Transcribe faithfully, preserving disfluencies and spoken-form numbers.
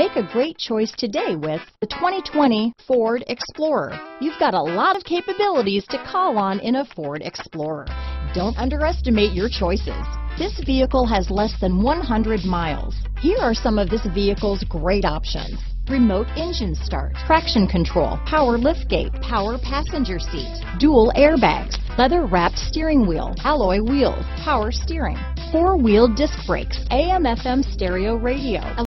Make a great choice today with the twenty twenty Ford Explorer. You've got a lot of capabilities to call on in a Ford Explorer. Don't underestimate your choices. This vehicle has less than one hundred miles. Here are some of this vehicle's great options: remote engine start, traction control, power liftgate, power passenger seat, dual airbags, leather-wrapped steering wheel, alloy wheels, power steering, four-wheel disc brakes, A M F M stereo radio,